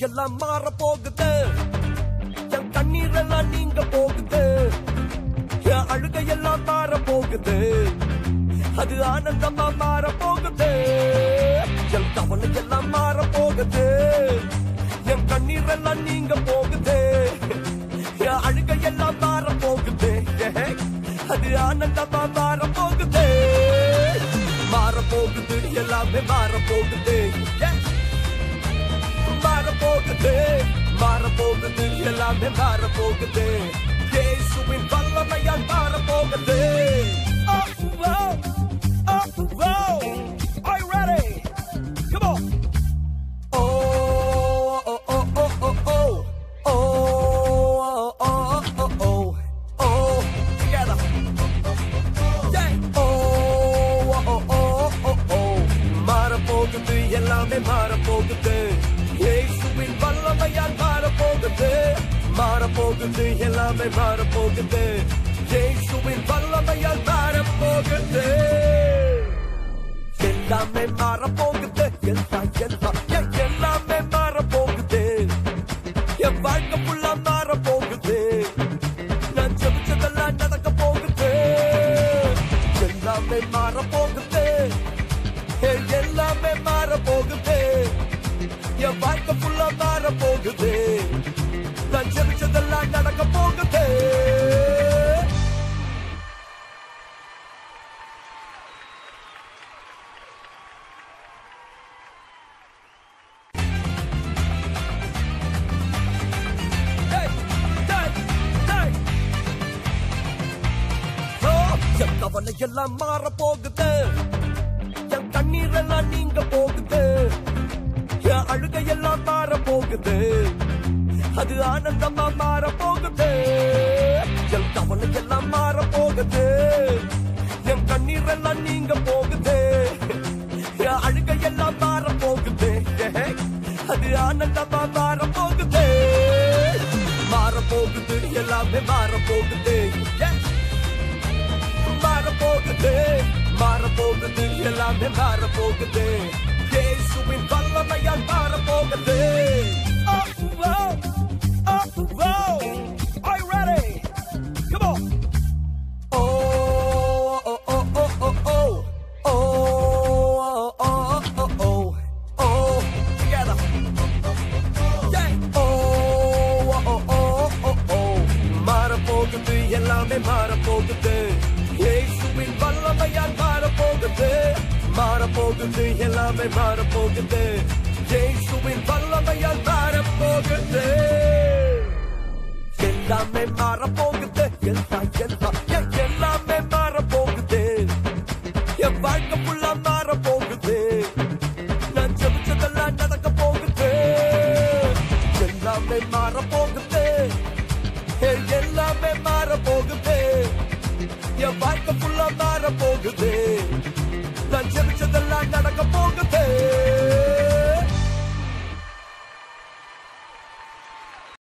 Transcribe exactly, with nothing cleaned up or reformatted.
எல்லாம் மாற போகுது, என் கண்ணீர் எல்லாம் நீங்க போகுது, என் அழுகையெல்லாம் மாற போகுது, அது ஆனந்தமா மாற போகுது, என் கவலை எல்லாம் மாற போகுது, என் கண்ணீர் எல்லாம் நீங்க போகுது, என் அழுகையெல்லாம் மாற போகுது, அது ஆனந்தமா மாற போகுது, மாற போகுது, எல்லாமே மாற போகுது, மாற போகுது, மாற போகுது, எல்லாமே மாற போகுது, இயேசுவின் வல்லமையால் மாற போகுது. Oh, oh, oh, oh. Are you ready? Come on. Oh, oh, oh, oh, oh, oh. Oh, oh, oh, oh, oh. Together. Yeah. Oh, oh, oh, oh, oh. மாற போகுது, எல்லாமே மாற போகுது, இயேசுவின் வல்லமையால் மாற போகுது, மாற போகுது, எல்லாமே மாற போகுது, இயேசுவின் வல்லமையால் மாற போகுது, எல்லாமே மாற போகுது, எல்லாம் எல்லாம் எல்லாமே மாற போகுது, என் வாழ்க்கை ஃபுல்லா மாற போகுது, நான் ஜெபிச்சதெல்லாம் நடக்க போகுது, எல்லாமே மாற போகுது, எல்லாமே மாற போகுது, என் வாழ்க்கை ஃபுல்லா மாற போகுது, நான் ஜெபிச்சதெல்லாம் நடக்க போகுது. என் கவலை எல்லாம் மாற போகுது, என் கண்ணீர் எல்லாம் நீங்க போகுது, என் அழுகையெல்லாம் மாற போகுது, அது ஆனந்தமா மாற போகுது, என் கவலை எல்லாம் மாற போகுது, என் கண்ணீர் எல்லாம் நீங்க போகுது, என் அழுகையெல்லாம் மாற போகுது, அது ஆனந்தமா மாற போகுது, மாற போகுது, எல்லாமே மாற போகுது, மாற போகுது, மாற போகுது, எல்லாமே மாற போகுது, இயேசுவின் வல்லமையால் மாற போகுது. Oh, oh, oh, oh. Are you ready? Come on. Oh, oh, oh, oh, oh, oh. Oh, oh, oh, oh, oh. Together. Yeah. Oh, oh, oh, oh, oh. மாற போகுது, எல்லாமே மாற போகுது, இயேசுவின் வல்லமையால் மாற போகுது, மாற போகுது, எல்லாமே மாற போகுது, இயேசுவின் வல்லமையால் மாற போகுது, எல்லாமே மாற போகுது, எல்லாம் எல்லாம் எல்லாமே மாற போகுது, என் வாழ்க்கை ஃபுல்லா மாற போகுது, நான் ஜெபிச்சதெல்லாம் நடக்க போகுது, எல்லாமே மாற போகுது, எல்லாமே மாற போகுது, என் வாழ்க்கை ஃபுல்லா மாற போகுது, நான் ஜெபிச்சதெல்லாம் நடக்க போகுது.